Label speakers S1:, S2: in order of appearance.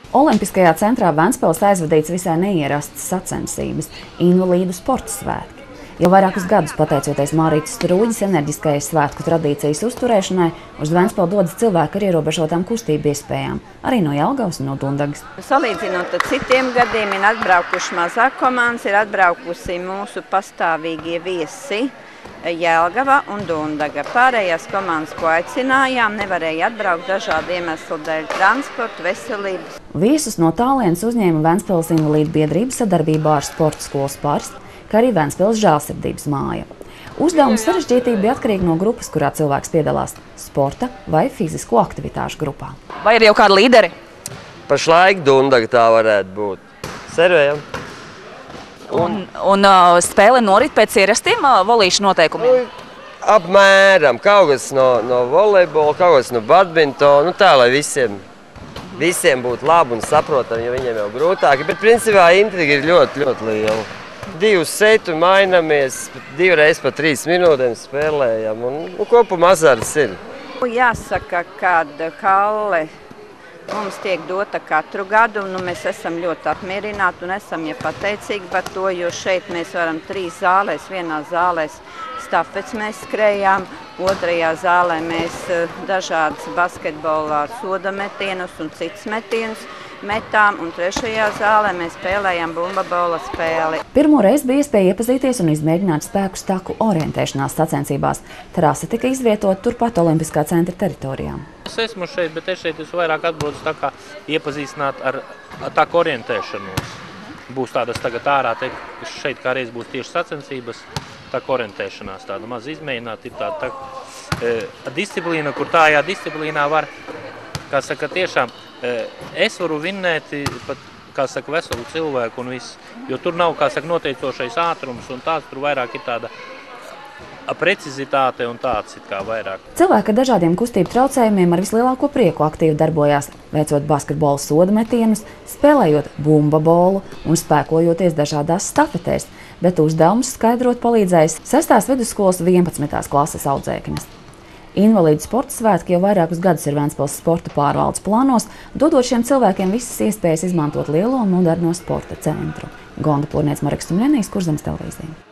S1: Olimpiskajā centrā Ventspils aizvadīts visai neierastas sacensības – invalīdu sporta svētki. Jau vairākus gadus, pateicoties Mārītes Strūģes enerģiskajai svētku tradīcijas uzturēšanai, uz Ventspili dodas cilvēki ar ierobežotām kustību iespējām, arī no Jelgavas un no Dundagas.
S2: Salīdzinot ar citiem gadiem, ir atbraukuši mazāk komandas, ir atbraukusi mūsu pastāvīgie viesi Jelgava un Dundaga. Pārējās komandas, ko aicinājām, nevarēja atbraukt dažādu iemeslu dēļ – transporta, veselības.
S1: Viesus no tālienes uzņēma Ventspils invalīdu biedrība sadarbībā ar sporta skolas Parsts, kā arī Ventspils žēlsirdības māja. Uzdevuma sarežģītība bija atkarīga no grupas, kurā cilvēks piedalās – sporta vai fizisko aktivitāšu grupā.
S3: Vai ir jau kādi līderi?
S4: Pašlaik Dundaga tā varētu būt. Servējam.
S3: Un spēle norit pēc ierastiem volīšu noteikumiem?
S4: Apmēram. Kaut kas no volejbola, kaut kas no badmintona. Tā, lai visiem būtu labi un saprotami, jo viņiem jau grūtāki. Bet principā intriga ir ļoti, ļoti liela. 2 setu mainamies, 2 reizes pa 3 minūtēm spēlējam un kopumā azarts ir.
S2: Jāsaka, kad halle mums tiek dota katru gadu, un mēs esam ļoti apmierināti un esam pateicīgi par to, jo šeit mēs varam 3 zālēs, vienā zālēs stafets mēs skrējām, otrajā zālē mēs dažādas basketbolā soda metienus un citus metienus metām, un trešajā zālē mēs spēlējām bumbabola spēli.
S1: Pirmo reizi bija iespēja iepazīties un izmēģināt spēku staku orientēšanās sacensībās. Trase tika izvietota turpat Olimpiskā centra teritorijā.
S5: Es esmu šeit, bet es vairāk atbraucu tā kā iepazīstināt ar taku orientēšanos. Būs tādas tagad ārā, šeit kā reiz būs tieši sacensības, taku orientēšanās, tāda maz izmēģināt, ir tāda disciplīna, kur tajā disciplīnā var, kā saka, tiešām es varu vinnēt pat, kā saka, veselu cilvēku un viss, jo tur nav, kā saka, noteicošais ātrums un tāds, tur vairāk ir tāda precizitāte un tāds it kā vairāk.
S1: Cilvēki ar dažādiem kustību traucējumiem ar vislielāko prieku aktīvi darbojās, veicot basketbola soda metienus, spēlējot bumbabolu un spēkojoties dažādās stafetēs, bet uzdevumus skaidrot palīdzējis 6. vidusskolas 11. klases audzēknis. Invalīdu sporta svētki jau vairākus gadus ir Ventspils sporta pārvaldes plānos, dodot šiem cilvēkiem visas iespējas izmantot lielo un moderno sporta centru. Gonda Purniec, Mareks Tumļenijs, Kurzemes televīzija.